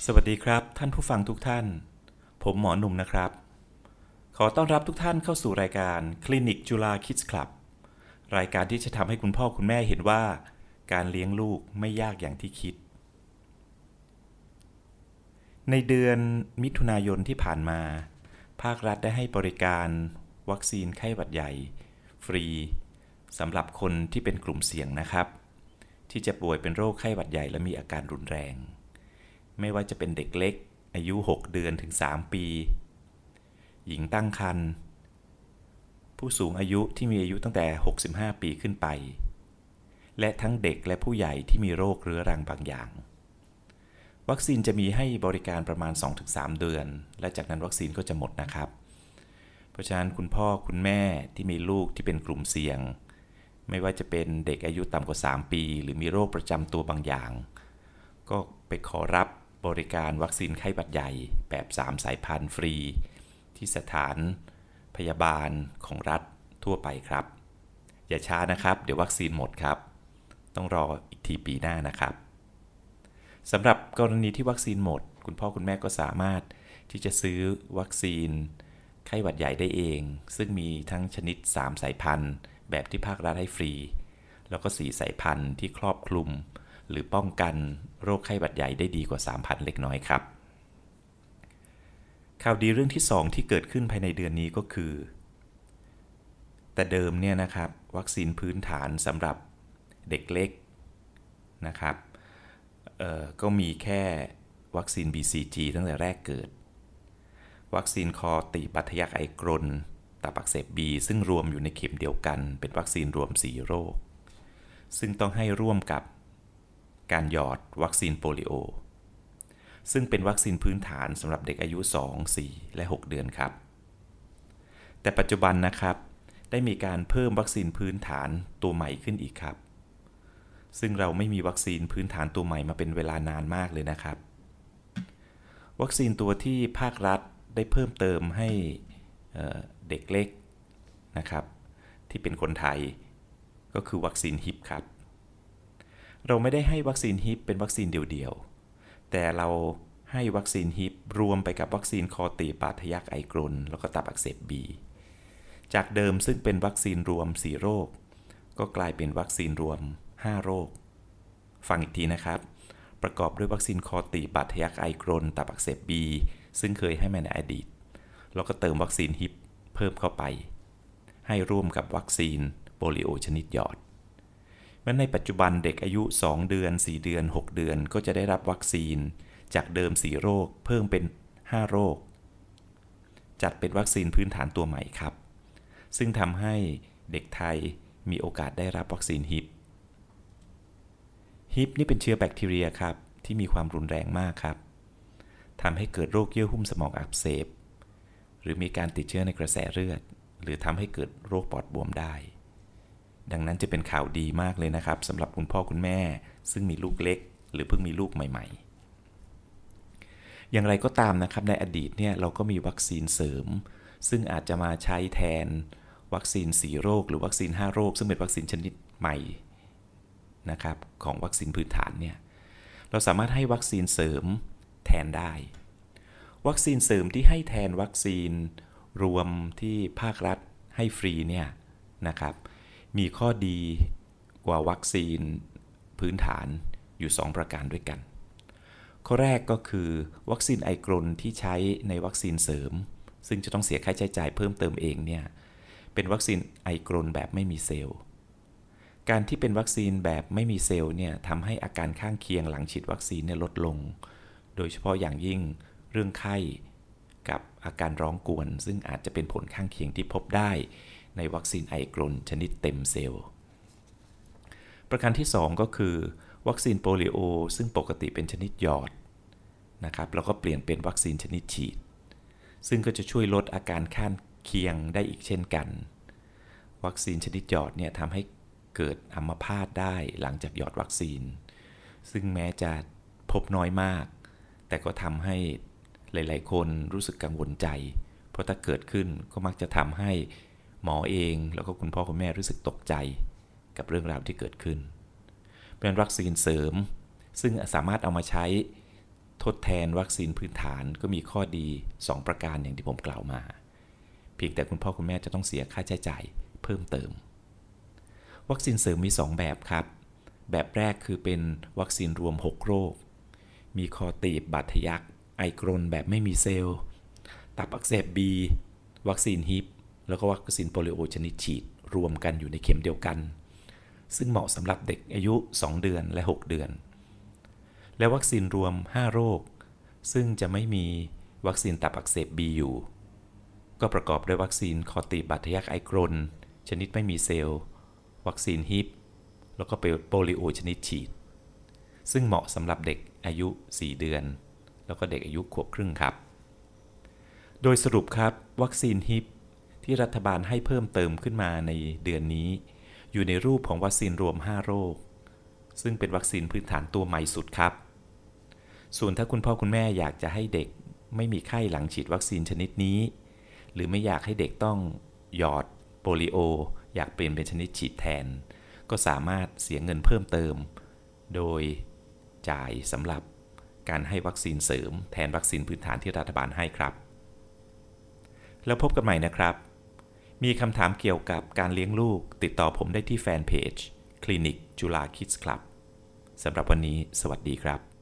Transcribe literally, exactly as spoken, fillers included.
สวัสดีครับท่านผู้ฟังทุกท่านผมหมอหนุ่มนะครับขอต้อนรับทุกท่านเข้าสู่รายการคลินิกจุฬาคิดส์คลับรายการที่จะทำให้คุณพ่อคุณแม่เห็นว่าการเลี้ยงลูกไม่ยากอย่างที่คิดในเดือนมิถุนายนที่ผ่านมาภาครัฐได้ให้บริการวัคซีนไข้หวัดใหญ่ฟรีสำหรับคนที่เป็นกลุ่มเสี่ยงนะครับที่จะป่วยเป็นโรคไข้หวัดใหญ่และมีอาการรุนแรงไม่ว่าจะเป็นเด็กเล็กอายุหกเดือนถึงสามปีหญิงตั้งครรภ์ผู้สูงอายุที่มีอายุตั้งแต่หกสิบห้าปีขึ้นไปและทั้งเด็กและผู้ใหญ่ที่มีโรคเรื้อรังบางอย่างวัคซีนจะมีให้บริการประมาณ สองถึงสาม เดือนและจากนั้นวัคซีนก็จะหมดนะครับเพราะฉะนั้นคุณพ่อคุณแม่ที่มีลูกที่เป็นกลุ่มเสี่ยงไม่ว่าจะเป็นเด็กอายุต่ำกว่าสามปีหรือมีโรคประจำตัวบางอย่างก็ไปขอรับบริการวัคซีนไข้หวัดใหญ่แบบสามสายพันธุ์ฟรีที่สถานพยาบาลของรัฐทั่วไปครับอย่าช้านะครับเดี๋ยววัคซีนหมดครับต้องรออีกทีปีหน้านะครับสำหรับกรณีที่วัคซีนหมดคุณพ่อคุณแม่ก็สามารถที่จะซื้อวัคซีนไข้หวัดใหญ่ได้เองซึ่งมีทั้งชนิดสามสายพันธุ์แบบที่ภาครัฐให้ฟรีแล้วก็สี่สายพันธุ์ที่ครอบคลุมหรือป้องกันโรคไข้หวัดใหญ่ได้ดีกว่า สามพัน เล็กน้อยครับข่าวดีเรื่องที่สองที่เกิดขึ้นภายในเดือนนี้ก็คือแต่เดิมเนี่ยนะครับวัคซีนพื้นฐานสำหรับเด็กเล็กนะครับก็มีแค่วัคซีน บี ซี จี ตั้งแต่แรกเกิดวัคซีนคอตีบบัตทะยักไอกรนตับอักเสบ B ซึ่งรวมอยู่ในเข็มเดียวกันเป็นวัคซีนรวมสี่โรคซึ่งต้องให้ร่วมกับการหยอดวัคซีนโปลิโอซึ่งเป็นวัคซีนพื้นฐานสำหรับเด็กอายุสอง สี่ และหกเดือนครับแต่ปัจจุบันนะครับได้มีการเพิ่มวัคซีนพื้นฐานตัวใหม่ขึ้นอีกครับซึ่งเราไม่มีวัคซีนพื้นฐานตัวใหม่มาเป็นเวลานานมากเลยนะครับวัคซีนตัวที่ภาครัฐได้เพิ่มเติมให้เด็กเล็กนะครับที่เป็นคนไทยก็คือวัคซีนฮิปครับเราไม่ได้ให้วัคซีนฮิปเป็นวัคซีนเดียวๆแต่เราให้วัคซีนฮิปรวมไปกับวัคซีนคอตีบบัตทะยักไอกรนแล้วก็ตับอักเสบ B จากเดิมซึ่งเป็นวัคซีนรวมสี่โรคก็กลายเป็นวัคซีนรวมห้าโรคฟังอีกทีนะครับประกอบด้วยวัคซีนคอตีบบัตทะยักไอกรนตับอักเสบ B ซึ่งเคยให้มาในอดีตแล้วก็เติมวัคซีนฮิปเพิ่มเข้าไปให้ร่วมกับวัคซีนโปลิโอชนิดหยอดเมื่อในปัจจุบันเด็กอายุสองเดือนสี่เดือนหกเดือนก็จะได้รับวัคซีนจากเดิมสี่โรคเพิ่มเป็นห้าโรคจัดเป็นวัคซีนพื้นฐานตัวใหม่ครับซึ่งทำให้เด็กไทยมีโอกาสได้รับวัคซีนฮิปฮิปนี่เป็นเชื้อแบคทีเรียครับที่มีความรุนแรงมากครับทำให้เกิดโรคเยื่อหุ้มสมองอักเสบหรือมีการติดเชื้อในกระแสเลือดหรือทำให้เกิดโรคปอดบวมได้ดังนั้นจะเป็นข่าวดีมากเลยนะครับสำหรับคุณพ่อคุณแม่ซึ่งมีลูกเล็กหรือเพิ่งมีลูกใหม่ๆอย่างไรก็ตามนะครับในอดีตเนี่ยเราก็มีวัคซีนเสริมซึ่งอาจจะมาใช้แทนวัคซีนสี่โรคหรือวัคซีนห้าโรคซึ่งเป็นวัคซีนชนิดใหม่นะครับของวัคซีนพื้นฐานเนี่ยเราสามารถให้วัคซีนเสริมแทนได้วัคซีนเสริมที่ให้แทนวัคซีนรวมที่ภาครัฐให้ฟรีเนี่ยนะครับมีข้อดีกว่าวัคซีนพื้นฐานอยู่สองประการด้วยกันข้อแรกก็คือวัคซีนไอกรนที่ใช้ในวัคซีนเสริมซึ่งจะต้องเสียค่าใช้จ่ายเพิ่มเติมเองเนี่ยเป็นวัคซีนไอกรนแบบไม่มีเซลล์การที่เป็นวัคซีนแบบไม่มีเซลล์เนี่ยทำให้อาการข้างเคียงหลังฉีดวัคซีนเนี่ยลดลงโดยเฉพาะอย่างยิ่งเรื่องไข้กับอาการร้องกวนซึ่งอาจจะเป็นผลข้างเคียงที่พบได้ในวัคซีนไอกรนชนิดเต็มเซลล์ประการที่สองก็คือวัคซีนโปลิโอซึ่งปกติเป็นชนิดหยอดนะครับแล้วก็เปลี่ยนเป็นวัคซีนชนิดฉีดซึ่งก็จะช่วยลดอาการข้างเคียงได้อีกเช่นกันวัคซีนชนิดหยอดเนี่ยทำให้เกิดอัมพาตได้หลังจากหยอดวัคซีนซึ่งแม้จะพบน้อยมากแต่ก็ทำให้หลายๆคนรู้สึกกังวลใจเพราะถ้าเกิดขึ้นก็มักจะทำให้หมอเองแล้วก็คุณพ่อคุณแม่รู้สึกตกใจกับเรื่องราวที่เกิดขึ้นเป็นวัคซีนเสริมซึ่งสามารถเอามาใช้ทดแทนวัคซีนพื้นฐานก็มีข้อดีสองประการอย่างที่ผมกล่าวมาเพียงแต่คุณพ่อคุณแม่จะต้องเสียค่าใช้จ่ายเพิ่มเติมวัคซีนเสริมมีสองแบบครับแบบแรกคือเป็นวัคซีนรวมหกโรคมีคอตีบบาดทะยักไอกรนแบบไม่มีเซลล์ตับอักเสบบีวัคซีนฮิปแล้วก็วัคซีนโปลิโอชนิดฉีดรวมกันอยู่ในเข็มเดียวกันซึ่งเหมาะสำหรับเด็กอายุสองเดือนและหกเดือนและวัคซีนรวมห้าโรคซึ่งจะไม่มีวัคซีนตับอักเสบบีอยู่ก็ประกอบด้วยวัคซีนคอตีบบาดทะยักไอกรนชนิดไม่มีเซลล์วัคซีนฮิปแล้วก็โปลิโอชนิดฉีดซึ่งเหมาะสำหรับเด็กอายุสี่เดือนแล้วก็เด็กอายุขวบครึ่งครับโดยสรุปครับวัคซีนฮิปที่รัฐบาลให้เพิ่มเติมขึ้นมาในเดือนนี้อยู่ในรูปของวัคซีนรวมห้าโรคซึ่งเป็นวัคซีนพื้นฐานตัวใหม่สุดครับส่วนถ้าคุณพ่อคุณแม่อยากจะให้เด็กไม่มีไข้หลังฉีดวัคซีนชนิดนี้หรือไม่อยากให้เด็กต้องหยอดโปลิโออยากเปลี่ยนเป็นชนิดฉีดแทนก็สามารถเสียเงินเพิ่มเติมโดยจ่ายสำหรับการให้วัคซีนเสริมแทนวัคซีนพื้นฐานที่รัฐบาลให้ครับแล้วพบกันใหม่นะครับมีคำถามเกี่ยวกับการเลี้ยงลูกติดต่อผมได้ที่แฟนเพจคลินิกจุฬาคิดส์คลับสำหรับวันนี้สวัสดีครับ